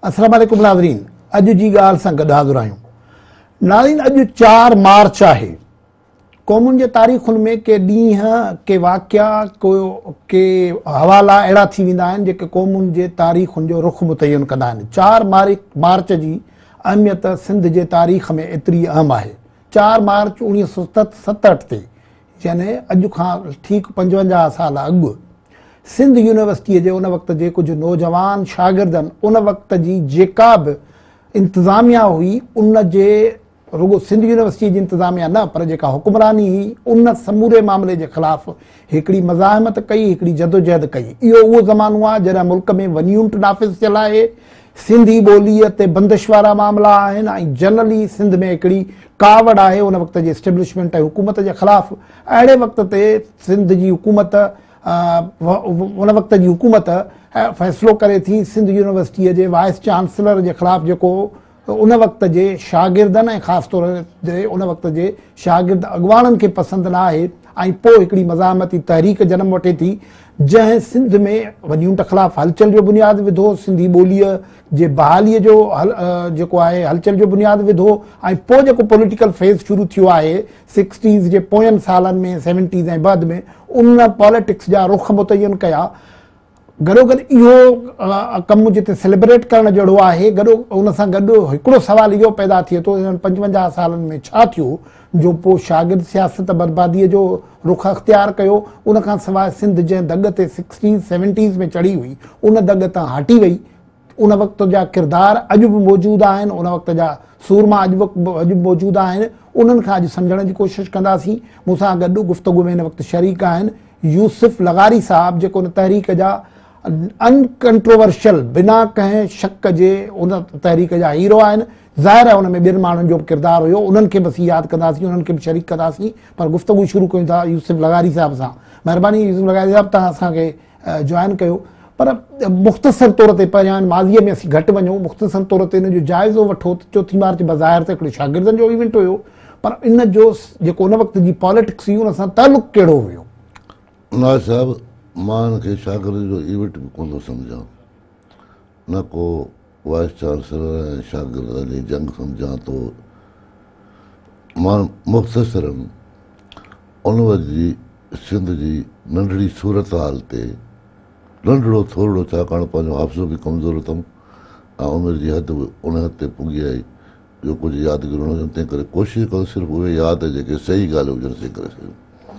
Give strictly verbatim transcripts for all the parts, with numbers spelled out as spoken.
अस्सलाम वालेकुम नाज़रीन, अॼु जी ॻाल्हि सां गॾु हाज़िर आहियूं। नाज़रीन, अॼु चार मार्च आहे। क़ौमुनि जे तारीख़ुनि में के ॾींहं, के वाक़िया, को के हवाला अहिड़ा थी वेंदा आहिनि जेके क़ौमुनि जे तारीख़ुनि जो रुख़ मुतयन कंदा आहिनि। चार मार्च जी अहमियत सिंध जे तारीख़ में एतिरी अहम आहे। चार मार्च उणिवीह सौ सतहठि ते, यानी अॼु खां ठीकु पंजवंजाह साल अॻु, सिंध यूनिवर्सिटीअ जे उन वक़्त जे कुझु नौजवान शागिर्दनि उन वक़्त जी जेका बि इंतिज़ामिया हुई, उन जे रुगो सिंध यूनिवर्सिटी जी इंतिज़ामिया न, पर जेका हुक्मरानी हुई, उन समूरे मामले जे ख़िलाफ़ हिकिड़ी मज़ाहमत कई, हिकिड़ी जदोजहद कई। इहो उहो ज़मानो आहे जॾहिं मुल्क में वन्यूंट नाफ़िज़ थियल आहे, सिंधी ॿोलीअ ते बंदिश वारा मामला आहिनि ऐं जनरली सिंध में हिकिड़ी कावड़ आहे उन वक़्त जे एस्टेब्लिशमेंट ऐं हुकूमत जे ख़िलाफ़। अहिड़े वक़्त ते सिंध जी हुकूमत उन वक़्त जी हुकूमत फ़ैसिलो करे थी सिंध यूनिवर्सिटीअ जे वाइस चांसलर जे ख़िलाफ़, जेको उन वक़्त जे शागिर्दनि ऐं ख़ासि तौर ते उन वक़्त जे शागिर्द अॻुवाणनि खे पसंदि न आहे, ऐं पोइ हिकिड़ी मज़ाहमती तहरीक जनम वठे थी जंहिं सिंध में वन्यूंट ख़िलाफ़ हलचल जो बुनियादु विधो, सिंधी ॿोलीअ जे बहालीअ जो हल जेको आहे हलचल जो बुनियादु विधो, ऐं पोइ जेको पॉलिटिकल फेज़ शुरू थियो आहे सिक्सटीज़ जे पोयंनि सालनि में, सेवनटीज़ ऐं बाद में, उन पॉलिटिक्स जा रुख़ मुतयन कया। गॾोगॾु इहो कमु जिते सेलिब्रेट करण जहिड़ो आहे, गॾो उन सां गॾु हिकिड़ो सुवाल इहो पैदा थिए थो, इन्हनि पंजवंजाह सालनि में छा थियो जो पोइ शागिर्द सियासत बर्बादीअ जो रुख़ अख़्तियार कयो। उन खां सवाइ सिंध जंहिं दग ते सिक्सटीज़ सेवनटीज़ में चढ़ी हुई, उन दग तां हटी वई। उन वक़्त जा किरदार अॼु बि मौजूदु आहिनि, उन वक़्त जा सूरमा अॼु बि अॼु बि मौजूदु आहिनि। उन्हनि खां अॼु सम्झण जी कोशिशि कंदासीं। मूंसां गॾु गुफ़्तगू में हिन वक़्तु शरीक आहिनि यूसुफ लगारी साहब, जेको उन तहरीक जा अनकंट्रोवर्शियल, बिना कंहिं शक जे उन तहरीक जा हीरो आहिनि। ज़ाहिर आहे उन में ॿियनि माण्हुनि जो बि किरदारु हुयो, उन्हनि खे बि असीं यादि कंदासीं, उन्हनि खे बि शरीक कंदासीं। पर गुफ़्तगू शुरू कयूं था यूसुफ लगारी साहब सां। महिरबानी यूसुफ लगारी साहब, तव्हां असांखे जॉइन कयो। पर मुख़्तसर तौर ते पहिरियां माज़ीअ में असीं घटि वञूं, मुख़्तसर तौर ते इन जो जाइज़ो वठो त चोथीं मार्च बज़ाहिर त हिकिड़े शागिर्दनि जो इवेंट हुयो, पर इन जो जेको उन वक़्त जी पॉलिटिक्स हुई उन सां तालुक़ु कहिड़ो हुयो? ना साहिबु, मां हिनखे शागिर्द जो इवेंट बि कोन थो सम्झां, न को वाइस चांसलर ऐं शागिर्दनि जी जंग सम्झां थो। मां मुख़्तसरनि उन वक़्त जी सिंध जी नंढड़ी सूरत हाल ते नंढड़ो थोरो, छाकाणि पंहिंजो हाफ़्ज़ो बि कमज़ोर अथमि ऐं उमिरि जी हद बि उन हद ते पुॻी आई जो कुझु यादगिरियूं न हुजनि, तंहिं करे कोशिशि कयो सिर्फ़ु उहे यादि जेके सही ॻाल्हियूं हुजनि से करे सघूं।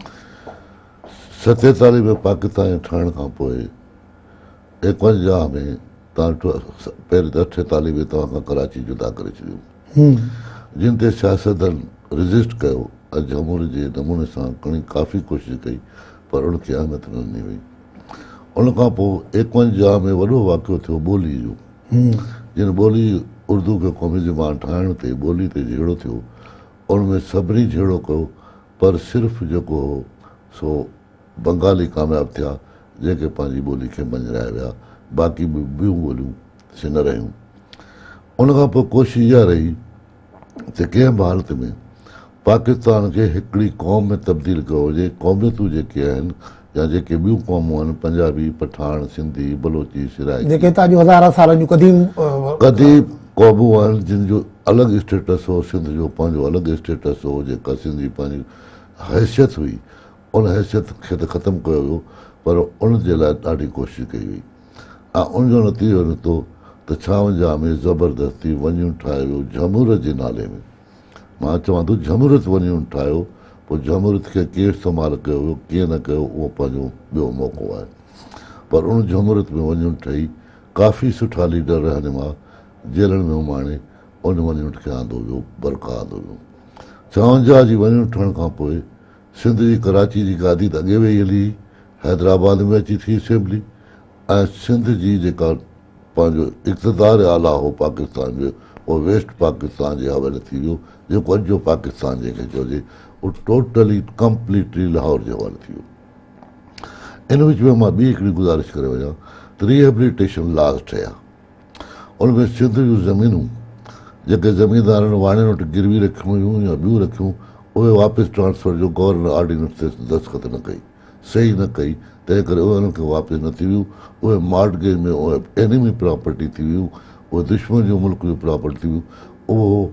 सतेतालीह में पाकिस्तान ठहण खां पोइ एकवंजाह में तव्हां पहिरीं त अठेतालीह में तव्हां खां कराची जुदा करे छॾियो, जिन ते सियासतदान रजिस्ट कयो ऐं जमहूरियत जे नमूने सां घणी काफ़ी कोशिशि कई, पर उनखे अहमियत न ॾिनी वई। उन खां पोइ एकवंजाह में वॾो वाक़ियो थियो ॿोली जो, जिन ॿोली उर्दू खे क़ौमी ज़बान ठाहिण ते ॿोली ते झेड़ो थियो, उनमें सभिनी झेड़ो कयो, पर सिर्फ़ु जेको हो सो बंगाली कामयाबु थिया जंहिंखे पंहिंजी ॿोली खे मंझराए विया, बाक़ी बि ॿियूं ॿोलियूं से न रहियूं। उन खां पोइ कोशिशि इहा रही त कंहिं बि हालत में पाकिस्तान खे हिकिड़ी क़ौम में तब्दील कयो हुजे। क़ौमियतूं जेके आहिनि या जेके ॿियूं क़ौमूं आहिनि, पंजाबी, पठान, सिंधी, बलोची, सिराइकी, जेके तव्हांजो हज़ार सालनि जूं क़दीम क़दीम क़ौमूं आहिनि, जिन जो अलॻि स्टेटस हो, सिंध जो पंहिंजो अलॻि स्टेटस हो, जेका सिंधी पंहिंजी हैसियत हुई, उन हैसियत खे त ख़तमु कयो वियो, पर उन जे लाइ ॾाढी कोशिशि कई वई ऐं उनजो नतीजो निकितो त छावंजाह में ज़बरदस्ती वञूं ठाहे वियो जमहूरियत जे नाले में। मां चवां थो जमहूरियत वञूं ठाहियो, पोइ जमहूरियत खे कीअं इस्तेमालु कयो वियो, कीअं न कयो, उहो पंहिंजो ॿियो मौक़ो आहे। पर उन जमहूरियत में वञूं ठही काफ़ी सुठा लीडर रहनुमा जेलनि में उमाणे उन वञूं खे आंदो वियो, बरक़ा आंदो वियो। छावंजाह जी वञूं ठहण खां पोइ सिंध जी कराची जी गादी त अॻे वेही हली, हैदराबाद में अची थी असेंबली, ऐं सिंध जी जेका पंहिंजो इक़्तिदार आला हो पाकिस्तान जो, उहो वेस्ट पाकिस्तान जे हवाले थी वियो, जेको अॼु जो पाकिस्तान जंहिंखे चइजे, उहो टोटली कंप्लीटली लाहौर जे हवाले थी वियो। इन विच में मां ॿी हिकिड़ी गुज़ारिश करे वञा त रिहेबिलिटेशन लॉस ठहिया, उनमें सिंध जूं ज़मीनूं जेके ज़मीनदारनि वाणियुनि वटि गिरवी रखियूं हुयूं या ॿियूं रखियूं, उहे वापसि ट्रांसफर जो गवर्नर ऑर्डिनेंस ते दस्तख़त न कई, सही न कई, तंहिं करे उहे उन्हनि खे वापसि न थी वियूं। उहे मॉर्टगेज में उहे एनिमी प्रॉपर्टी थी वियूं, उहो दुश्मन जो मुल्क जो प्रॉपर्टी हुई, उहो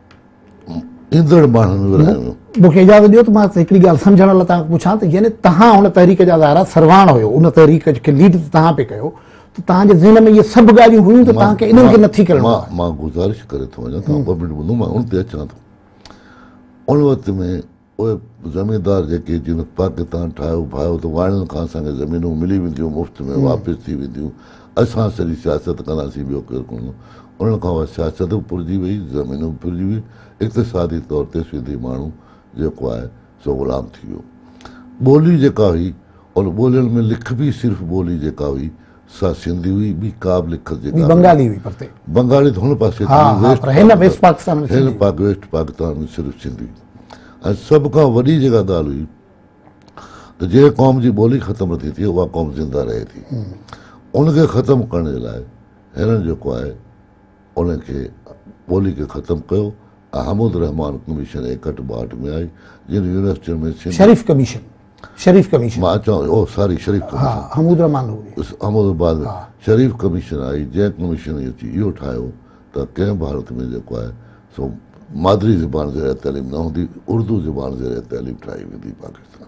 ईंदड़ माण्हुनि विरायो। मूंखे इजाज़त ॾियो त मां हिकिड़ी ॻाल्हि सम्झण लाइ तव्हांखे पुछां त यानी तव्हां हुन तहरीक जा ज़ाहिरा सरवाण हुयो, उन तहरीक खे लीड तव्हां पे कयो, त तव्हांजे ज़हन में इहे सभु ॻाल्हियूं हुयूं त तव्हांखे इन्हनि खे नथी करणो आहे। मां गुज़ारिश करे थो वञा, तव्हां ॿ मिंट ॿुधो, मां उन ते अचां थो। उन वक़्त में उहे ज़मीनदार जेके जिन पाकिस्तान ठाहियो भायो त वाणियुनि खां असांखे ज़मीनूं मिली वेंदियूं, मुफ़्त में वापसि थी वेंदियूं, असां सॼी सियासत कंदासीं, ॿियो केरु कोन। उन्हनि खां उहा सियासत बि पुरिजी वई, ज़मीनूं बि पुरिजी वई, इक़्तिसादी तौर ते सिंधी माण्हू जेको आहे सो ग़ुलाम थी वियो। ॿोली जेका हुई, उन ॿोलियुनि में लिख बि सिर्फ़ु ॿोली जेका हुई सा सिंधी हुई, ॿी का बि लिख जेका बंगाली हुई, परते बंगाली त हुन पासे वेस्ट पाकिस्तान में वेस्ट पाकिस्तान में सिर्फ़ु सिंधी। ऐं सभ खां वॾी जेका ॻाल्हि हुई त जंहिं क़ौम जी ॿोली ख़तमु थी थी उहा क़ौम ज़िंदा रहे थी। उनखे ख़तमु करण जे लाइ हिननि जेको आहे उनखे ॿोली खे ख़तमु कयो। हमूद रहमान कमीशन एकहठि ॿाहठि में आई, जिन यूनिवर्सिटियुनि में शरीफ़ कमीशन शरीफ़ कमीशन मां चवां ओ सॉरी शरीफ़ हा हमूद रहमान अहमदाबाद में शरीफ़ कमीशन आई, जंहिं कमीशन अची इहो ठाहियो त कंहिं भारत में जेको आहे सो मादरी ज़बान ज़रिए तइलीम न हूंदी, उर्दू ज़बान ज़रिए तइलीम ठाही वेंदी पाकिस्तान।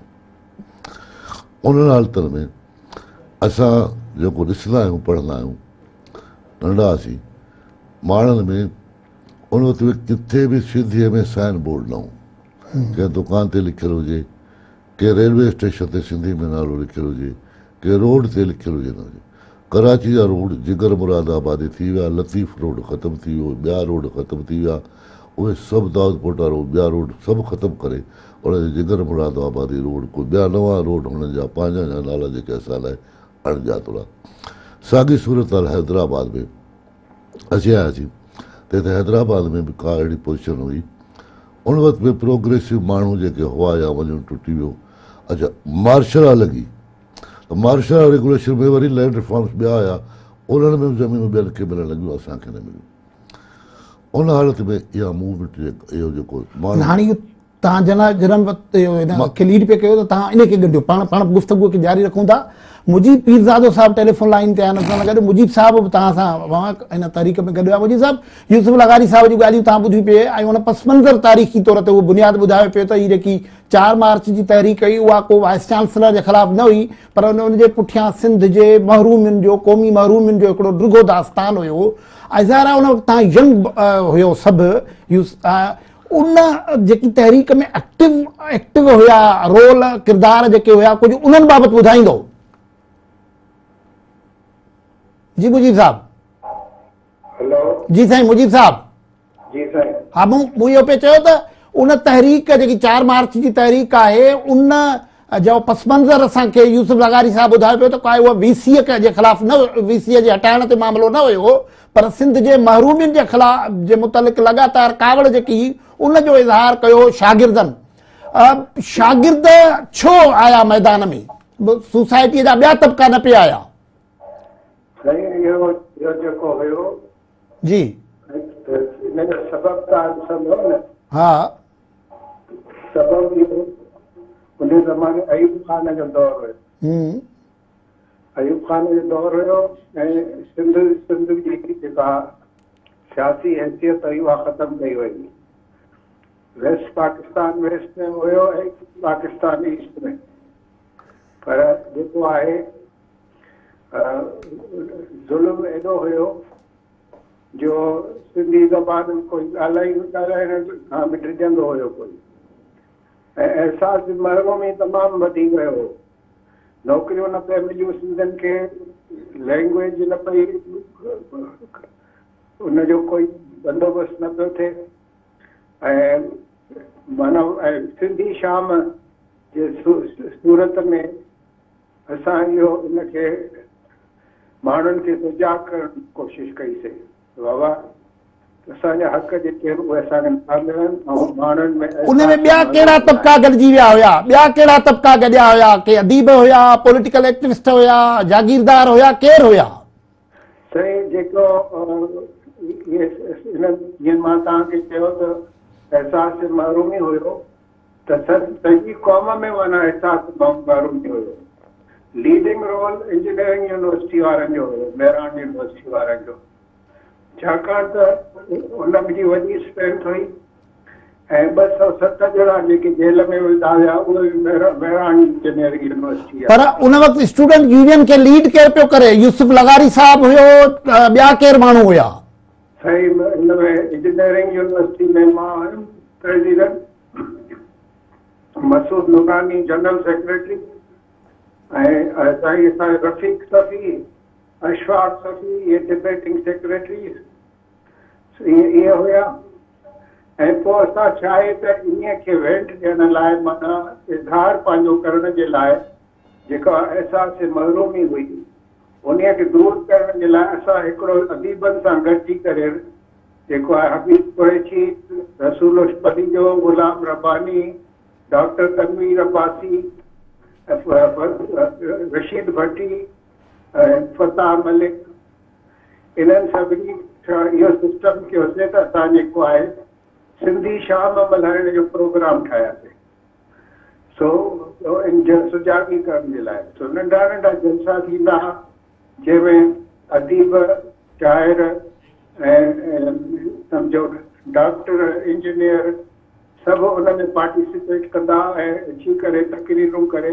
उन्हनि हालतुनि में असां जेको ॾिसंदा आहियूं, पढ़ंदा आहियूं, नंढा हुआसीं, माण्हुनि में उन वक़्त में किथे बि सिंधीअ में साइन बोर्ड न हो। कंहिं दुकान ते लिखियलु हुजे, कंहिं रेलवे स्टेशन ते सिंधी में नालो लिखियलु हुजे, कंहिं रोड ते लिखियलु हुजे न हुजे। कराची जा रोड जिगर मुराद आबादी थी विया, लतीफ़ रोड ख़तमु थी वियो, ॿिया रोड ख़तमु थी विया, उहे सभु दाऊद पोटा रोड, ॿिया रोड सभु ख़तमु करे उनजे जिगर मुराद आबादी रोड, कोई ॿिया नवां रोड हुननि जा पंहिंजा जा नाला जेके असां लाइ अणॼातल आहे। साॻी सूरत हाल हैदराबाद में अची आयासीं, त हिते हैदराबाद में बि का अहिड़ी पोज़ीशन हुई। उन वक़्त में प्रोग्रेसिव माण्हू जेके हुआ या वञणु टुटी वियो। अच्छा, मार्शल लॻी त मार्शल रेगुलेशन में वरी लैंड रिफॉर्म्स ॿिया आया, उन्हनि में बि ज़मीनूं ॿियनि खे मिलणु लॻियूं, असांखे न मिलियूं। उन हालत में इहा मूवमेंट इहो जेको हाणे तव्हां जना जनम खे लीड पे कयो त तव्हां इन खे ॻंढियो, पाण पाण गुफ़्तगू खे जारी रखूं था। मुजीब पीरज़ादो साहिबु टेलीफोन लाइन ते आहिनि असां सां गॾु। मुजीब साहिबु बि तव्हां सां हिन तहरीक में गॾु आहे। मुजीब साहिबु, यूसुफ लगारी साहिब जूं ॻाल्हियूं तव्हां ॿुधी पिए ऐं हुन पस मंज़र तारीख़ी तौर ते उहो बुनियादु ॿुधायो पियो त हीअ जेकी चारि मार्च जी तहरीक हुई उहा को वाइस चांसलर जे ख़िलाफ़ु न हुई, पर उनजे पुठियां सिंध जे महरूमियुनि जो, क़ौमी महरूमियुनि जो हिकिड़ो ॾुगो दास्तान हुयो। ऐं ज़ाहिर आहे उन वक़्तु तव्हां यंग हुयो सभु, उन जेकी तहरीक में एक्टिव एक्टिव हुया, रोल किरदार जेके हुया, कुझु उन्हनि बाबति ॿुधाईंदो? जी मुजीब साहब। हेलो जी साईं मुजीब साहब। जी साईं। हा, मूं मूं इहो पियो चयो त उन तहरीक जेकी चारि मार्च जी तहरीक आहे, उन जो पस मंज़र असांखे यूसुफ लगारी साहिबु ॿुधायो पियो त काई उहा वीसीअ जे ख़िलाफ़ न, वीसीअ जे हटाइण ते मामिलो न हुयो, पर सिंध जे महरूमियुनि जे ख़िलाफ़ जे मुतलिक़ लगातार कावड़ जेकी उन जो इज़हार कयो शागिर्दनि। शागिर्द छो आया मैदान में? सोसाइटीअ जा ॿिया तबिका न पिया आया? जी हा, उन ज़माने अयूब खान जो दौर हुयो। अयूब खान जो दौर हुयो ऐं सिंध सिंध जी जेका सियासी हैसियत हुई उहा ख़तमु कई वई। वेस्ट पाकिस्तान वेस्ट में हुयो ऐं पाकिस्तान ईस्ट में। पर जेको आहे ज़ुल्म एॾो हुयो जो सिंधी ज़बान कोई ॻाल्हाई ॻाल्हाइण खां बि डिॼंदो हुयो कोई। ऐं अहसासु महरूमी तमामु वधी वियो हो। नौकरियूं न पिया मिलियूं सिंधियुनि खे, लैंग्वेज न पई, उनजो कोई बंदोबस्तु न पियो थिए। ऐं माना सिंधी शाम जे सूरत में असां इहो इनखे माण्हुनि खे सुजाग करण जी कोशिशि कईसीं। बाबा असांजा हक़ जेके आहिनि उहे असांखे नथा मिलनि ऐं माण्हुनि में उन में ॿिया कहिड़ा तबिका गॾिजी विया हुया? ॿिया कहिड़ा तबिका गॾिया हुया? के अदीब हुया, पॉलिटिकल एक्टिविस्ट हुया, जागीरदार हुया, केरु हुया? साईं जेको जीअं मां तव्हांखे चयो त एहसास महरूमी हुयो, त सॼी क़ौम में माना एहसास महरूमी हुयो। लीडिंग रोल इंजीनियरिंग यूनिवर्सिटी वारनि जो हुयो, मेरान यूनिवर्सिटी वारनि जो। छाकाणि त उन जी वॾी स्ट्रेंथ हुई ऐं ॿ सौ सत ॼणा जेके जेल में विधा हुआ उहे मेहरान इंजीनियरिंग यूनिवर्सिटी आहे। पर उन वक़्तु स्टूडेंट यूनियन खे लीड केरु पियो करे? यूसुफ लगारी साहब हुयो, ॿिया केरु माण्हू हुया? सही, हिन में इंजीनियरिंग यूनिवर्सिटी में मां हुयुमि प्रेसिडेंट, मसूद नूरानी जनरल सेक्रेटरी ऐं साईं असांजे रफ़ीक सफ़ी, अशफाक सफ़ी, इहे डिबेटिंग सेक्रेटरी इहे हुया। ऐं पोइ असां छा आहे त इन खे वेंट ॾियण लाइ माना इज़हार पंहिंजो करण जे लाइ जेका अहसास महरूमी हुई उन खे दूर करण जे लाइ असां हिकिड़ो अदीबनि सां गॾिजी करे जेको आहे हबीब कुरैशी, रसूल पदीजो, गुलाम रब्बानी, डॉक्टर तनवीर अब्बासी, रशीद भट्टी, फताह मलिक, इन्हनि सभिनी इहो सिस्टम कयोसीं त असां जेको आहे सिंधी शाम मल्हाइण जो प्रोग्राम ठाहियासीं। सो सुजागी करण जे लाइ सो नंढा नंढा जलसा थींदा हुआ जंहिंमें अदीब, शाइर ऐं सम्झो डॉक्टर, इंजीनियर सभु उन में पार्टिसिपेट कंदा ऐं अची करे तकरीरूं करे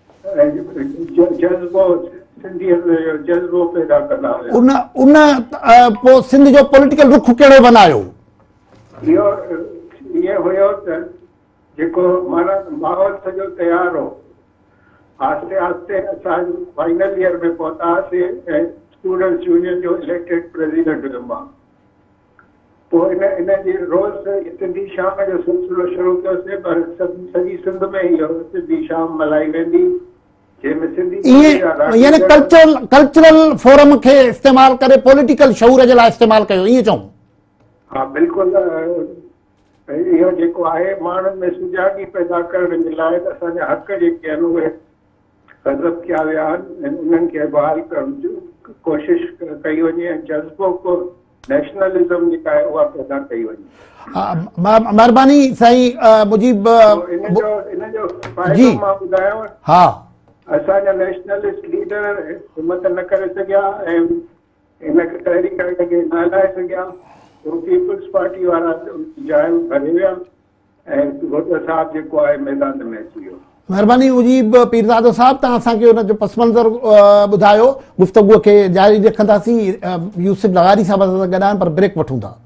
जज़्बो सिंधियत जो जज़्बो पैदा कंदा हुआ। उन उन पोइ सिंध जो पॉलिटिकल रुख कहिड़ो बनायो? इहो ईअं हुयो त जेको माना माहौल सॼो तयारु हो। आहिस्ते आहिस्ते असां फाइनल ईयर में पहुतासीं ऐं स्टूडेंट्स यूनियन जो इलेक्टेड प्रेसिडेंट हुयुमि मां। पोइ इन इन जी रोज़ सिंधी शाम जो सिलसिलो शुरू कयोसीं, पर सॼी सिंध में इहो सिंधी शाम मल्हाई वेंदी जंहिंमें सिंधी यानी कल्चरल कल्चरल फोरम खे इस्तेमालु करे पॉलिटिकल शऊर जे लाइ इस्तेमालु कयो, ईअं चऊं? हा बिल्कुलु। इहो जेको आहे माण्हुनि में सुजागी पैदा करण जे लाइ असांजा हक़ जेके आहिनि उहे हज़प कया विया आहिनि ऐं उन्हनि खे बहाल करण जी कोशिशि कई वञे ऐं जज़्बो को नेशनलिज़म जेका आहे उहा पैदा कई वञे। महिरबानी साईं मुजीब, इन जो इन जो फ़ाइदो मां ॿुधायांव। हा, असांजा नेशनलिस्ट लीडर हिमत न करे सघिया ऐं इन तहरीक खे न हलाए सघिया। पीपल्स पार्टी वारा जाइम भरे विया ऐं भुट्टो साहब जेको आहे मैदान में अची वियो। महिरबानी मुजीब पीरज़ादो साहब, तव्हां असांखे हुन जो पस मंज़र ॿुधायो। गुफ़्तगूअ खे जारी रखंदासीं, यूसुफ लगारी साहब सां गॾाइण, पर ब्रेक वठूं था।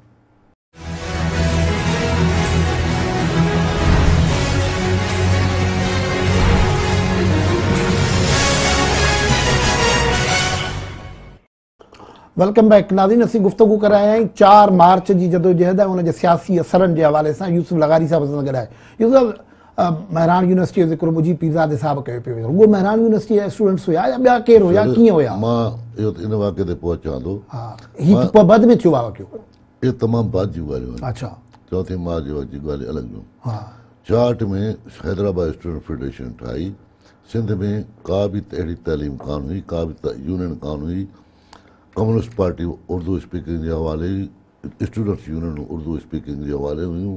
वेलकम बैक नाज़रीन। असीं गुफ्तगू कर रहे हैं चार मार्च की जदोजहद है, उन सियासी असरनि के हवाले से यूसुफ लगारी साहब सां गॾाए। यूसुफ, मेहरान यूनिवर्सिटी जो ज़िक्र मुझी पीरज़ादे साहब कयो पियो, रुगो मेहरान यूनिवर्सिटी जा स्टूडेंट्स हुआ या ॿिया केरु हुया, कीअं हुया? मां इहो इन वाक़े ते पहुचां थो। हा, ही पोइ बाद में थियो वाक़ियो। ये तमामु बाद जी ॻाल्हियूं आहिनि। अच्छा, चौथे मार्च जी ॻाल्हि अलॻि हुयूं। हा, चार्ट में हैदराबाद स्टूडेंट फेडरेशन ठाही। सिंध में का बि अहिड़ी तइलीम कान हुई, का बि यूनियन कान हुई। कम्युनिस्ट पार्टी उर्दू स्पीकिंग के हवाले, स्टूडेंट्स यूनियन उर्दू स्पीकिंग के हवाले हुयूं।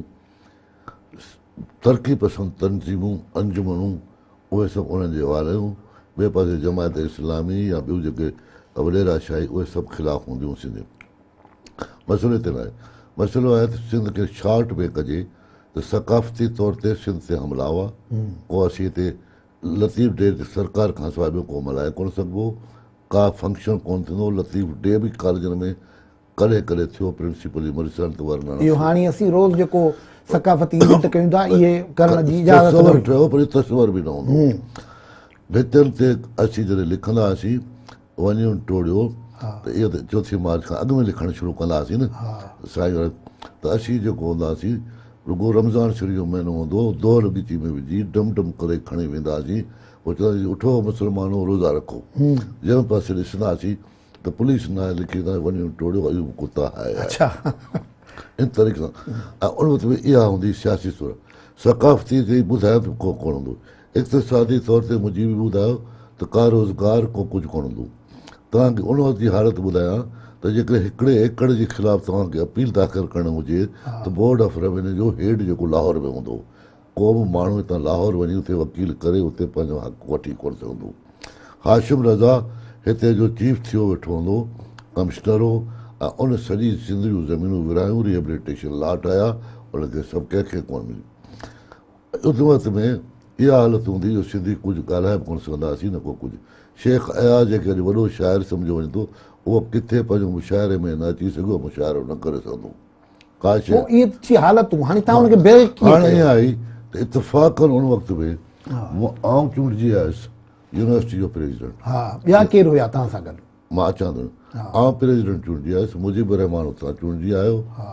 तरक़ी पसंद तंज़ीमूं, अंजुमनूं, उहे सभु उन्हनि जे हवाले हुयूं। ॿिए पासे जमायत इस्लामी या ॿियूं जेके वॾेरा शाही उहे सभु ख़िलाफ़ हूंदियूं सिंध। मसइले ते न आहे, मसइलो आहे त सिंध खे शार्ट में कजे त सक़ाफ़ती तौर ते सिंध ते हमला हुआ। को असीं हिते लतीफ़ डे सरकार खां सवाइ ॿियो को मल्हाए कोन सघिबो, का फंक्शन कोन थींदो। लतीफ़ डे बि कॉलेजनि में कॾहिं कॾहिं थियो, प्रिंसिपल मरिसन त वरना इहो हाणे असीं रोज़ जेको सक़ाफ़ती इवेंट कयूं था इहे करण जी इजाज़त तस्वर ठहियो, पर तस्वर बि न हूंदो। भितियुनि ते असीं जॾहिं लिखंदा हुआसीं वञूं टोड़ियो त इहो त चौथी मार्च खां अॻु में लिखणु शुरू कंदा हुआसीं न साईं। त असीं जेको हूंदा हुआसीं रुगो रमज़ान शरीफ़ जो महीनो हूंदो, दोर ॻिची में विझी डम डम करे खणी वेंदा हुआसीं। पोइ चवंदासीं उठो मुस्लमानो रोज़ा रखो। जंहिं पासे ॾिसंदासीं त पुलिस न लिखी था वञूं टोड़ियो अयूं कुता आहे। अच्छा, इन तरीक़े सां ऐं उन वक़्त में इहा हूंदी सियासी सूरत। सक़ाफ़ती ते ॿुधायो त को कोन हूंदो। इक़्तिसादी तौर ते मुंहिंजी बि ॿुधायो त का रोज़गार को कुझु कोन हूंदो। तव्हांखे उन वक़्त जी हालत ॿुधायां त जेकॾहिं हिकिड़े एकड़ जे ख़िलाफ़ु तव्हांखे अपील दाख़िल करणु हुजे त बोर्ड ऑफ रेवेन्यू जो हेड जेको लाहौर में हूंदो, को बि माण्हू हितां लाहौर वञी उते वकील करे उते पंहिंजो हक़ वठी कोन सघंदो। हाशिम रज़ा हिते जो चीफ थियो वेठो हूंदो, कमिश्नर हो, ऐं उन सॼी सिंध जूं ज़मीनूं विरायूं, रिहेबिलिटेशन लॉ ठाहिया, उनखे सभु कंहिंखे कोन मिली। उन वक़्त में इहा हालत हूंदी जो सिंधी कुझु ॻाल्हाए बि कोन सघंदासीं, न को कुझु। शेख अयाज़ जेके अॼु वॾो शाइर सम्झो वञे थो, उहो किथे पंहिंजो मुशाइरे में न अची सघियो, मुशाइरो न करे सघंदो। का शइ हाणे ईअं आई त इतफ़ाक़न उन वक़्त में आउं चूंडिजी आयुसि यूनिवर्सिटी जो प्रेसिडेंट। ॿिया केरु हुया तव्हां सां गॾु? मां अचां थो, आउं प्रेसिडेंट चूंडिजी आयुसि, मुजीब रहमान उतां चूंडिजी आयो,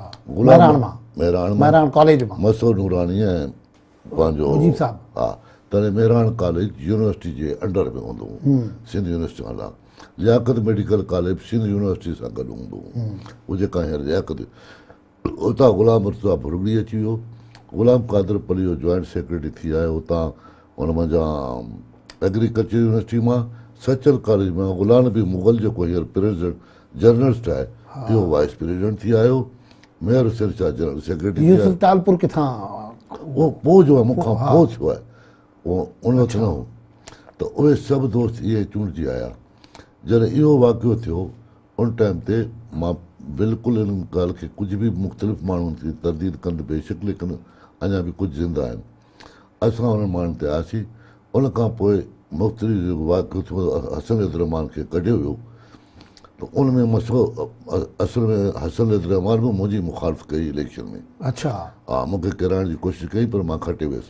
मेहरान कॉलेज मां मसूद नूरानी ऐं पंहिंजो हा, तॾहिं मेहरान कॉलेज यूनिवर्सिटी जे अंडर में हूंदो हो, सिंध यूनिवर्सिटी वाला। Liaquat medical college Sindh university सां गॾु हूंदो हो, उहो जेका हींअर लियाकत। उतां गुलाम मुर्तज़ा भुरगड़ी अची वियो, गुलाम कादर पली जो जॉइंट सेक्रेटरी थी आयो उतां। हुन मंझां एग्रीकल्चर यूनिवर्सिटी मां सचल कॉलेज में गुलाम नबी मुग़ल जेको हींअर प्रेसिडेंट जर्नलिस्ट आहे, इहो वाइस प्रेसिडेंट थी आयो। Mayor Hussain Shah general secretary, Sultanpur किथां? उहो पोइ जो आहे, मूंखां पोइ थियो आहे, उहो उन वक़्तु न हो। त उहे सभु दोस्त इहे चूंडिजी आया। जॾहिं इहो वाक़ियो थियो, उन टाइम ते मां बिल्कुलु इन ॻाल्हि खे कुझु बि मुख़्तलिफ़ माण्हुनि खे तरदीद कंदु बेशक, लेकिन अञा बि कुझु ज़िंदा आहिनि। असां उन्हनि माण्हुनि ते आयासीं। उन खां पोइ मुख़्तलिफ़ जेको वाक़ियो थियो, हसन रहमान खे कढियो वियो। त उन में मसइलो असल में हसन रहमान बि मुंहिंजी मुखालफ़ कई इलेक्शन में। अच्छा, हा, मूंखे किराइण जी कोशिशि कई, पर मां खटे वियुसि।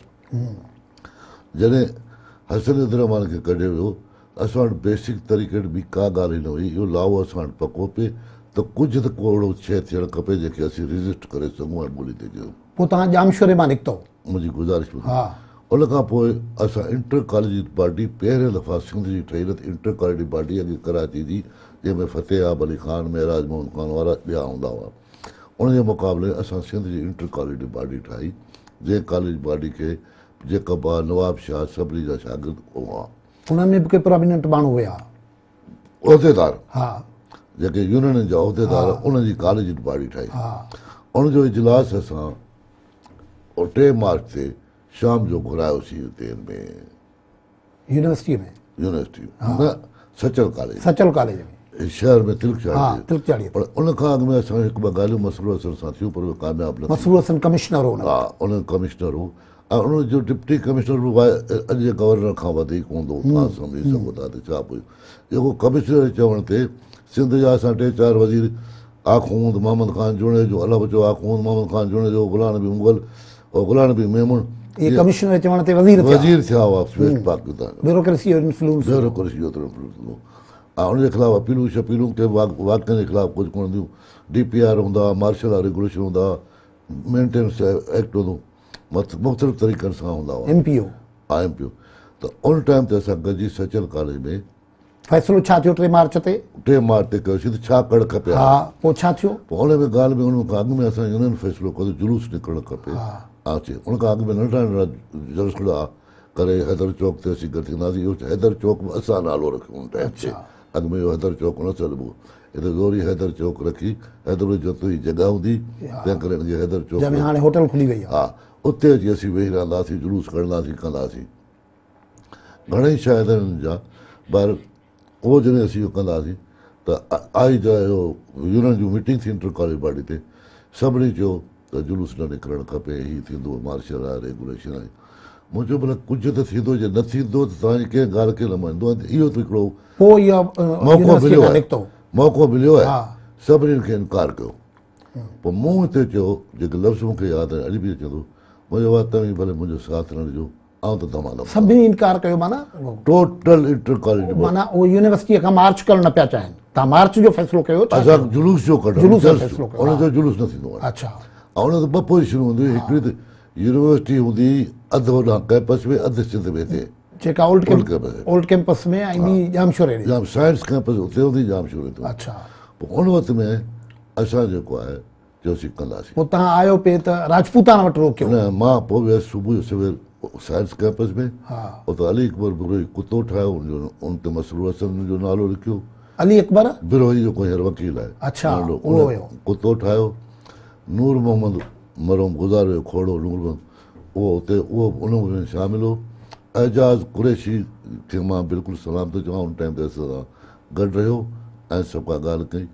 जॾहिं हसन रहमान खे कढियो वियो, असां वटि बेसिक तरीक़े ॿी का ॻाल्हि ई न हुई। इहो लाओ असां वटि पको पिए त कुझु त को अहिड़ो शइ थियणु खपे जेके असीं रजिस्ट करे सघूं ऐं ॿोली ते ॾियूं। पोइ तव्हां जामशोरे मां निकितो? मुंहिंजी गुज़ारिश हुई। उन खां पोइ असां इंटर कॉलेज पार्टी पहिरें दफ़ा सिंध जी ठही, न त इंटर कॉलेज पार्टी अॻे कराची जी, जंहिंमें फतेह आब अली ख़ान, महराज मोहन ख़ान वारा ॿिया हूंदा हुआ। उनजे मुक़ाबले असां सिंध जी इंटर कॉलेज पार्टी ठाही, जंहिं कॉलेज पार्टी खे जेका बा नवाब शाह सभिनी जा शागिर्द हुआ। उन्हनि में बि के प्रोमिनेंट माण्हू हुया, उहिदेदार, हा, जेके यूनियन जा उहिदेदार, उनजी कॉलेज पार्टी ठाही। उनजो इजलास असां टे मार्च ते शाम जो घुरायोसीं हुते में यूनिवर्सिटी में यूनिवर्सिटी न सचल कॉलेज सचल कॉलेज में शहर में तिलक चाढ़ी तिलक चाढ़ी पर उन खां अॻु में असां हिकु ॿ ॻाल्हियूं मसरूर हसन सां थियूं, पर उहे कामयाब न। मसरूर हसन कमिश्नर हो, हा, उन कमिश्नर हो ऐं उनजो डिप्टी कमिश्नर बि अॼु जे गवर्नर खां वधीक हूंदो, तव्हां सम्झी सघो था त छा पोइ जेको कमिश्नर चवण ते सिंध जा असां टे चारि वज़ीर आख़ूंद मोहम्मद ख़ान जुणे जो, अलाह बचो आख़ूंद मोहम्मद ख़ान जुणे जो, गुलाम नबी मुग़ल और गुलाम नबी मेमून, ये कमिश्नर चवण ते वज़ीर वज़ीर थिया हुआ वेस्ट पाकिस्तान। ब्यूरोक्रेसी जो इन्फ्लुएंस ब्यूरोक्रेसी जो इन्फ्लुएंस हूंदो ऐं उनजे ख़िलाफ़ अपीलूं शपीलूं के वाक़िअनि जे ख़िलाफ़ कुझु कोन हूंदियूं। डी पी आर हूंदा, मार्शल आर्ट रेगुलेशन हूंदा, मेंटेनेंस एक्ट हूंदो, मुख़्तलिफ़ तरीक़नि सां हूंदा हुआ। एम पी ओ हा, एम पी ओ। त उन टाइम ते असां गॾिजी सचल कॉलेज में फ़ैसिलो छा थियो? टे मार्च ते टे मार्च ते कयोसीं त छा करणु खपे। हा, पोइ छा थियो? पोइ उन में ॻाल्हि में उन खां अॻु में असां यूनियन फ़ैसिलो कयो जुलूस निकिरणु खपे। हा, चए उन खां अॻु में नंढड़ा नंढड़ा जलसा करे हैदर चौक ते असीं गॾु थींदासीं। इहो हैदर चौक में असां नालो रखियो उन टाइम ते। अॻु में इहो हैदर चौक न चलिबो, हिते ज़ोरी हैदर चौक रखी, हैदर जो ई जॻह हूंदी, तंहिं करे हिनखे हैदर चौक में हाणे होटल खुली वई आहे। हा, उते अची असीं वेही रहंदासीं, जुलूस कढंदासीं, कंदासीं घणेई शायदि हिननि जा। पर उहो जॾहिं असीं इहो कंदासीं त आई जो यूनियन जूं मीटिंग थी इंटर कॉलेज पार्टी ते, सभिनी चयो त जुलूस न निकिरणु खपे, हीअ थींदो मार्शल आहे, रेगुलेशन आहे। मूं चयो भला कुझु त थींदो, जे न थींदो त तव्हांजी कंहिं ॻाल्हि खे न मञंदो। इहो त हिकिड़ो मौक़ो मिलियो आहे, मौक़ो मिलियो आहे, सभिनीनि खे इनकार कयो। पोइ मूं हिते चयो, जेके लफ़्ज़ मूंखे यादि आहे अॼु बि अचे थो, मुंहिंजो आहे तव्हीं भले मुंहिंजो साथ न ॾिजो, आउं त तमामु सभिनी इनकार कयो। माना टोटल इंटर कॉलेज माना उहो यूनिवर्सिटीअ खां मार्च करणु न पिया चाहिनि। तव्हां मार्च जो फ़ैसिलो कयो? असां जुलूस जो कढूं, जुलूस जो फ़ैसिलो कयो, उनजो जुलूस न थींदो आहे। अच्छा, ऐं उन ते ॿ पोज़ीशनूं हूंदियूं, हिकिड़ी त यूनिवर्सिटी हूंदी अधु होॾां कैंपस में, अधु सिंध में हिते जेका ओल्ड कैंपस ओल्ड कैंपस में ऐं ॿी जामशोरे जाम साइंस कैंपस उते हूंदी, जामशोरे ते। अच्छा, पोइ उन वक़्त में असां जेको आहे चयोसीं कंदासीं। पोइ तव्हां आयो पे त राजपूताना वटि रोकियो? न, मां पोइ वियुसि सुबुह जो सवेल साइंस कैंपस में। उते अली अकबर बिरोही कुतो ठाहियो, उनजो उन ते मसरूर हसन जो नालो लिखियो। अली अकबर बिरोही जेको हींअर वकील आहे, अच्छा, कुतो ठाहियो। नूर मोहम्मद मरहूम गुज़ारे वियो, खोड़ो नूर मोहम्मद, उहो उते उहो उन में शामिल हो। एजाज़ कुरैशी खे मां बिल्कुलु सलाम थो चवां, उन टाइम ते असां गॾु रहियो ऐं सभु का ॻाल्हि कई।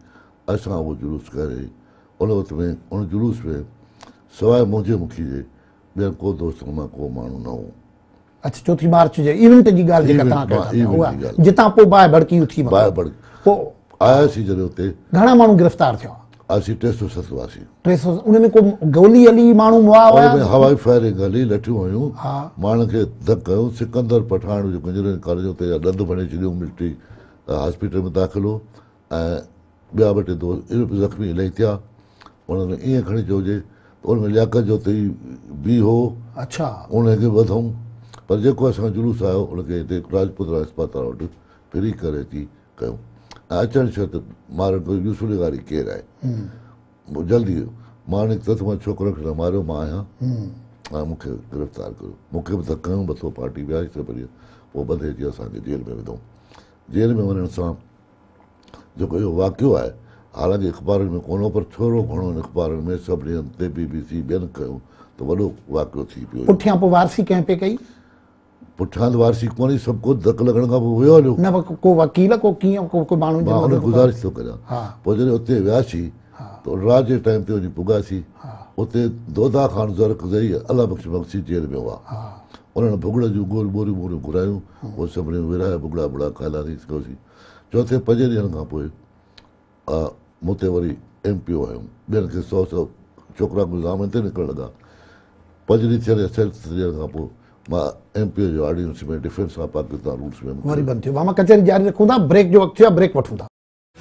असां उहो जुलूस करे उन वक़्त में उन जुलूस में सवाइ मुंहिंजे मुखी जे ॿियनि को दोस्त मां को माण्हू न हो। अच्छा, चौथी मार्च जे इवेंट जी ॻाल्हि जेका तव्हां कयो था उहा जितां पोइ बाहि भड़की उथी बाहि भड़की पोइ आयासीं जॾहिं हुते घणा माण्हू गिरफ़्तार थिया? असीं टे सौ सत हुआसीं। टे सौ उन में को गोली हली माण्हू मुआ हुआ? हवाई फायरिंग हली, लठियूं हुयूं, माण्हुनि खे धक कयूं। सिकंदर पठान जेको इंजीनियरिंग कॉलेज हुते ॾंद भणे छॾियो, मिलिट्री हॉस्पिटल में दाख़िल हो ऐं ॿिया ॿ टे दोस्त ज़ख़्मी इलाही थिया। उन्हनि ईअं खणी चइजे त उनमें लियाकत जो हुते बि हो। अच्छा, उनखे वधूं पर जेको असांजो जुलूस आयो उनखे हिते राजपुत अस्पताल वटि फिरी करे अची कयूं ऐं अचण शर्त मारण कोई यूसुफ गाड़ी केरु आहे जल्दी मां निकितो त मां छोकिरो खे न मारियो, मां आहियां ऐं मूंखे गिरफ़्तार कयो। मूंखे बि त कयूं मथो पार्टी वियासीं त वरी पोइ ॿधे अची असांखे जेल में विधऊं। जेल में वञण सां जेको इहो वाक़ियो आहे, हालांकि अख़बारुनि में कोन हो पर थोरो घणो अख़बारुनि में सभिनी हंधि ते बी बी सी ॿियनि कयूं त वॾो वाक़ियो थी पियो। पुठियां पोइ वारसी कंहिं पे कई? पुठियां त वारसी कोन्हे, सभु कुझु धक लॻण खां पोइ वियो हलियो न। को वकील को कीअं को को माण्हू मां हुन गुज़ारिश थो करियां। पोइ जॾहिं उते वियासीं त राति जे टाइम ते वञी पुॻासीं। उते दोदा ख़ान ज़रक ज़रिए अला बख़्श बख़्शी जेल में हुआ। उन्हनि भुॻड़ जूं गोल बोरियूं बोरियूं घुरायूं, उहे सभिनी विराए भुॻड़ा भुॻड़ा खाधासीं कयोसीं। चौथे पंजे ॾींहंनि खां पोइ मूं ते वरी एम पी ओ आहियूं, ॿियनि खे सौ सौ छोकिरा गुज़ामनि ते निकिरणु लॻा। पंज ॾींहं थियण सत ॾींहंनि खां पोइ मां एम पी ओ जो ऑर्डिनेंस में डिफेंस ऑफ पाकिस्तान रूल्स में वरी बंदि थियो। मां कचहरी जारी रखूं था, ब्रेक जो वक़्तु थियो आहे, ब्रेक वठूं था।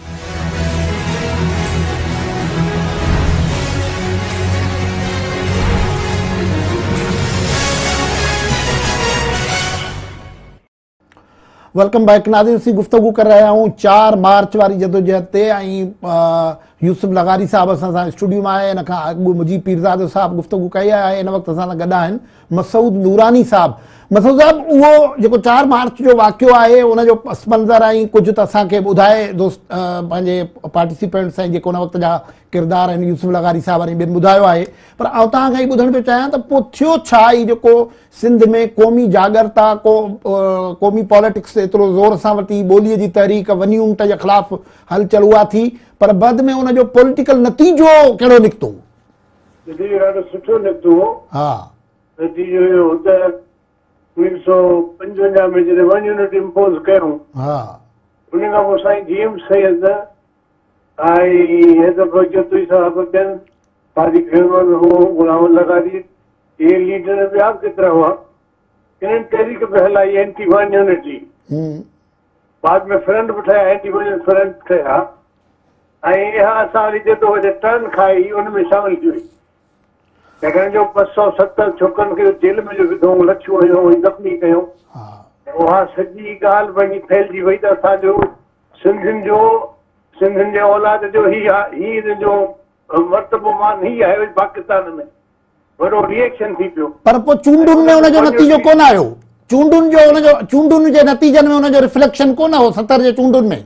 वेलकम बैक नाज़रीन, असीं गुफ्तगू कर रहिया आहियूं चार मार्च वारी जदोजहद ते ऐं यूसुफ लगारी साहब असां सां स्टूडियो में आहे। इन खां अॻु मुजीब पीरज़ादो साहब गुफ्तगू कई आहे। इन वक़्तु असां सां गॾु आहिनि मसूद नूरानी साहब। मसूद साहब, उहो जेको चार मार्च जो वाक़ियो आहे उनजो पस मंज़र ऐं कुझु त असांखे ॿुधाए दोस्त पंहिंजे पार्टिसिपेंट्स ऐं जेको उन वक़्त जा किरदार आहिनि यूसुफ लगारी साहब ऐं ॿियनि ॿुधायो आहे। पर आउं तव्हां खां ई ॿुधणु पियो चाहियां त पोइ थियो छा ई जेको सिंध में क़ौमी जागरता को क़ौमी पॉलिटिक्स एतिरो ज़ोर सां वरिती, ॿोलीअ जी तहरीक वञी ऊंट जे ख़िलाफ़ हलचल उहा थी, पर बाद में उनजो पॉलिटिकल नतीजो कहिड़ो निकितो? नतीजो ॾाढो सुठो निकितो। हा, नतीजो इहो त उणिवीह सौ पंजवंजाह में जॾहिं वन यूनिट इम्पोज़ कयूं, हा, उन खां पोइ साईं जी एम सैयद ऐं हैदर जतुई साहब ॿियनि तारीख़ हो गुलाम लगारी ये लीडर ॿिया केतिरा हुआ, इन्हनि तहरीक बि हलाई एंटी वन यूनिट जी। बाद में फ्रंट बि ठहिया, एंटी वन फ्रंट ठहिया ऐं इहा असां वरी जेको टर्न खाई उन में शामिल थी हुई। तंहिंखां जो ॿ सौ सतर छोकिरनि खे जेल में जो विधऊं, लछियूं हुयूं, ज़ख़्मी कयूं। उहा सॼी ॻाल्हि वञी फैलिजी वई त असांजो सिंधियुनि जो सिंधियुनि जे औलाद जो ही ही हिन जो मर्तबो मान ही आहे पाकिस्तान में, वॾो रिएक्शन थी पियो। पर पोइ चूंडुनि में उनजो नतीजो कोन आयो? चूंडुनि जो उनजो चूंडुनि जे नतीजनि में उनजो रिफ्लेक्शन कोन हो सतर जे चूंडुनि में?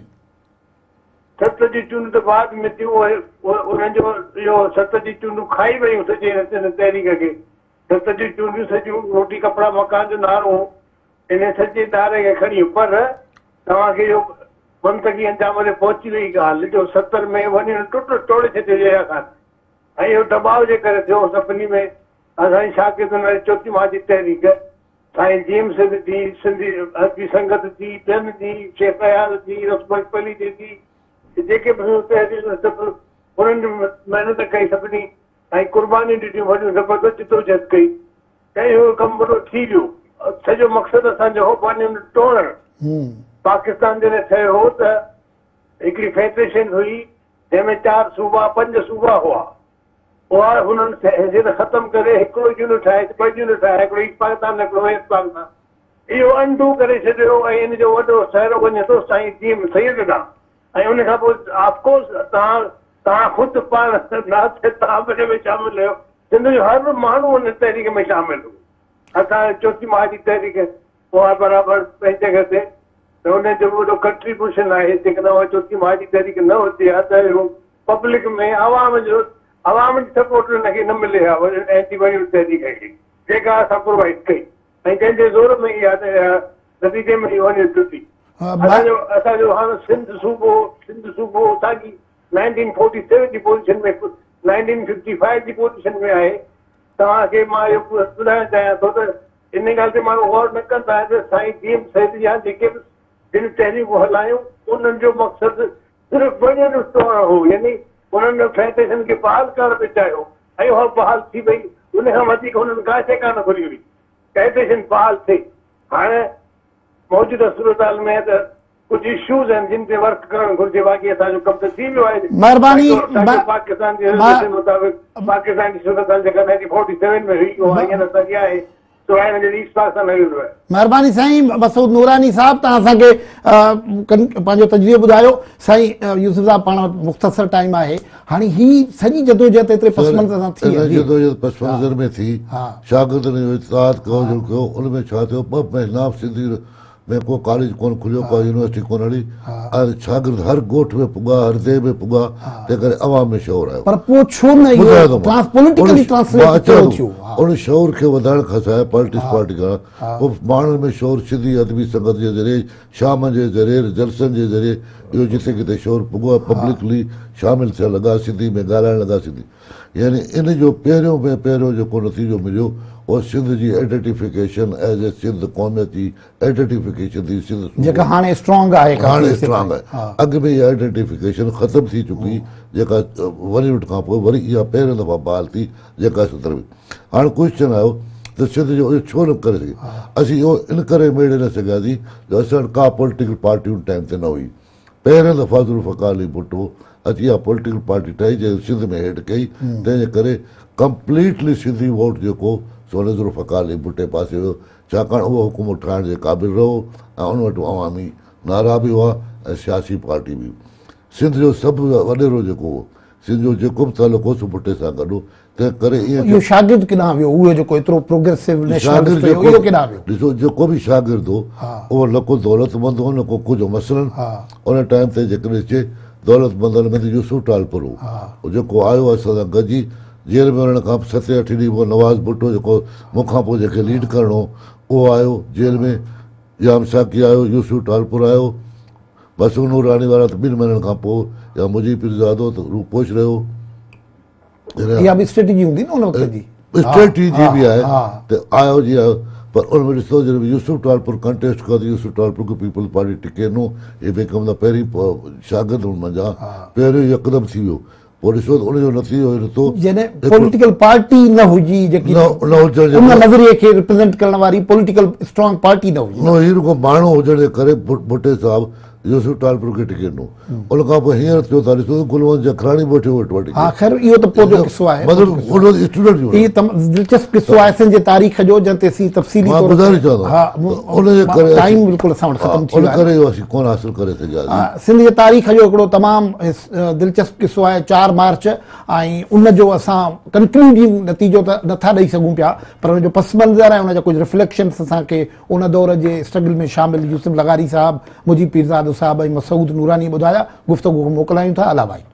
सत जी चूंड त बाद में थियो, उन्हनि जो इहो सत जी चूंडूं खाई वयूं सॼे तहरीक खे। सत जी चूंडियूं सॼियूं रोटी कपिड़ा मकान जो नारो इन सॼे नारे खे खणी, पर तव्हांखे इहो मंतकी अंजाम ते पहुची वई ॻाल्हि जो सतर में वञी टुट टोड़े छॾियो जया ख़ान ऐं इहो दबाव जे करे थियो सभिनी में। असांजी शागिर्दनि चौथी माह जी तहरीक साईं जेम्स जी, सिंधी हज़बी संगत जी, ॿियनि जी, शेख अयाल जी, रसमत अली जी थी, जेके बि सभु उन्हनि महिनत कई सभिनी ऐं कुर्बानी ॾिठियूं, वॾियूं ज़बरदस्त जिदोजहद कई ऐं इहो कमु वॾो थी वियो। सॼो मक़सदु असांजो हो पाणी टोड़णु। पाकिस्तान जॾहिं ठहियो हो त हिकिड़ी फेडरेशन हुई जंहिंमें चारि सूबा पंज सूबा हुआ, उहा हुननि हैसियत ख़तमु करे हिकिड़ो यूनिट ठाहे, ॿ यूनिट ठाहे, हिकिड़ो ईस्ट पाकिस्तान, हिकिड़ो वेस्ट पाकिस्तान। इहो अंडू करे छॾियो ऐं इन जो वॾो सहरो वञे थो साईं जी सैयद ॾांहुं। ऐं उन खां पोइ ऑफकोर्स तव्हां तव्हां ख़ुदि पाण तव्हां हिन में शामिल आहियो, सिंध जो हर माण्हू हुन तहरीक में शामिल हो। असां चौथी माह जी तहरीक उहा बराबरि पंहिंजे जॻह ते त हुनजो वॾो कंट्रीब्यूशन आहे। जेकॾहिं उहा चौथी माह जी तहरीक न हुजे हा त इहो पब्लिक में आवाम जो आवाम जी सपोर्ट हिनखे न मिले हा एंटी वन तहरीक खे, जेका असां प्रोवाइड कई ऐं जंहिंजे ज़ोर में इहा नतीजे में वञे टुटी। असांजो असांजो हाणे सिंध सूबो सिंध सूबो साॻी नाइनटीन फोर्टी सेवन जी पोज़ीशन में नाइनटीन फिफ्टी फाइव जी पोज़ीशन में आहे। तव्हांखे मां इहो ॿुधाइणु चाहियां थो त इन ॻाल्हि ते माण्हू गौर न कंदा आहिनि त साईं डी एम सैदरिया जेके बि जिन तहरीकूं हलायूं उन्हनि जो मक़सदु सिर्फ़ु वञण ॾिसणो हो, यानी उन्हनि फेडरेशन खे बहाल करणु बि चाहियो ऐं उहा बहाल थी वई। उन खां वधीक हुननि का शइ कान घुरी हुई फेडरेशन बहाल थिए। हाणे मौजूदा सूरत में त कुछ इश्यूज हैं जिन पे वर्क करण घुर्जे, बाकी असांजो कम त थी वियो आहे। महिरबानी पाकिस्तान जे रिजल्यूशन मुताबिक़ पाकिस्तान जी सूरत जेका नाइनटीन फोर्टी सेवन में हुई उहा हींअर तॾहिं आहे, तो हिन जे ईस्ट पाकिस्तान हली वियो आहे। महिरबानी साईं मसूद नूरानी साहब, तव्हां असांखे पंहिंजो तजवीज़ ॿुधायो। साईं यूसुफ साहब, पाण वटि मुख़्तसर टाइम आहे, हाणे ही सॼी जदोजहद एतिरे पस मंज़र सां थी आहे, जदोजहद पस मंज़र में थी, शागिर्दनि जो इत्तेहाद कयो, उन में छा थियो, ॿ महीना सिंधी में को कॉलेज कोन खुलियो, को यूनिवर्सिटी कोन हली, शागिर्द हर ॻोठ में पुॻा, हर देह में पुॻा, तंहिं करे अवाम में शौर आयो। पर पोइ छो न इहो पॉलिटिकली ट्रांसलेट थियो? उन शौर खे वधाइण खां सवाइ पॉलिटिक्स पार्टी खां पोइ माण्हुनि में शौर सिंधी अदबी संगत जे ज़रिए, शाम जे ज़रिए, जलसनि जे ज़रिए इहो जिते किथे शौर पुॻो आहे, पब्लिकली शामिल थियण लॻा, सिंधी में ॻाल्हाइण लॻा सिंधी। यानी इन जो पहिरियों में पहिरियों जेको नतीजो मिलियो उहो सिंध जी आइडेंटिफिकेशन एज़ ए सिंध क़ौमियत जी आइडेंटिफिकेशन थी, सिंध जेका हाणे स्ट्रॉन्ग आहे, हाणे स्ट्रॉन्ग आहे। अॻु में इहा आइडेंटिफिकेशन ख़तमु थी चुकी, जेका वरी खां पोइ वरी इहा पहिरियों दफ़ा बहाल थी, जेका सतर में। हाणे क्वेश्चन आयो त सिंध जो इहो छो न करे सघे। असीं इहो इन करे मेड़े न सघियासीं त असां वटि का पॉलिटिकल पार्टी उन टाइम ते न हुई। पहिरियों दफ़ा ज़ुल्फ़िकार अली भुट्टो अची इहा पॉलिटिकल पार्टी ठाही जंहिं सिंध में हेठि कई, तंहिंजे करे कंप्लीटली सिंधी वोट जेको सो हुन ज़ुल्फ़िकार अली भुट्टे पासे हुयो, छाकाणि उहो हुकूमत ठाहिण जे क़ाबिल रहो ऐं उन वटि अवामी नारा बि हुआ ऐं सियासी पार्टी बि। सिंध जो सभु वॾेरो जेको हो, सिंध जो जेको बि तालुक़ु हो सो भुट्टे सां गॾु, तंहिं करे इहो शागिर्द केॾांहुं वियो, उहो जेको एतिरो प्रोग्रेसिव शागिर्द इहो केॾांहुं वियो? ॾिसो, जेको बि शागिर्द हो उहो न को दौलतमंद हो, न को कुझु मसलन। उन टाइम ते जेकॾहिं अचे दौलतमंदनि में त यूसुफ टालपुर हो, जेको आयो असां सां गॾिजी जेल में वञण खां सते अठे ॾींहं पोइ नवाज़ भुट्टो जेको मूंखां पोइ जंहिंखे लीड करिणो उहो आयो जेल में, जाम साकी आयो, यूसुफ टालपुर आयो, मसूद नूरानी वारा त ॿिनि महीननि खां पोइ, या मुजीब पीरज़ादो त रूप पोष रहियो। इहा बि स्ट्रेटजी हूंदी न उन वक़्त जी, स्ट्रेटजी बि आहे त आयो जी आयो। पर उनमें ॾिसो जॾहिं यूसुफ टालपुर कंटेस्ट कयो त यूसुफ टालपुर खे पीपल्स पार्टी टिके नो, हे बेकम त पहिरीं शागिर्द मंझां पहिरियों यकदमि थी वियो। पोइ ॾिसो त उनजो नतीजो ॾिठो, जॾहिं पॉलिटिकल पार्टी न हुजी, जेकी उन नज़रिए खे रिप्रेज़ेंट करण वारी पॉलिटिकल स्ट्रॉन्ग पार्टी न हुई, न ही रुगो माण्हू हुजण जे करे भुट्टे साहिबु यूसुफ टालपुर खे टिके ॾिनो। उन खां पोइ हींअर थियो था ॾिसो गुलवंत जखराणी बि वठी। हा ख़ैर इहो त पोइ जो किस्सो आहे, इहो दिलचस्प किस्सो आहे सिंध जे तारीख़ जो, जंहिं ते असीं तफ़सीली ॿुधाइणु चाहींदो आहियां। टाइम बिल्कुलु असां वटि ख़तमु थी वियो आहे, कोन हासिल करे सघियासीं। सिंध जे तारीख़ जो हिकिड़ो तमामु दिलचस्प किस्सो आहे चार मार्च, ऐं उनजो असां कंक्लूडिंग नतीजो त नथा ॾेई सघूं पिया, पर उनजो पस मंज़र ऐं उनजा कुझु रिफ्लेक्शन्स असांखे उन दौर जे स्ट्रगल में शामिल यूसुफ लगारी साहब, मुजीब पीरज़ादो साहब ऐं मसूद नूरानी ॿुधाया। गुफ़्तगू मोकिलायूं था। अला भाई।